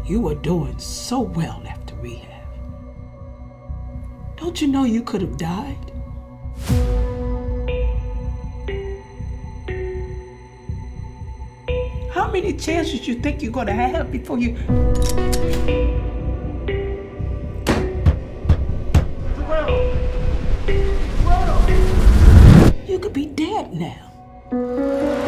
You were doing so well after rehab. Don't you know you could have died? How many chances you think you're gonna have before you... You could be dead now.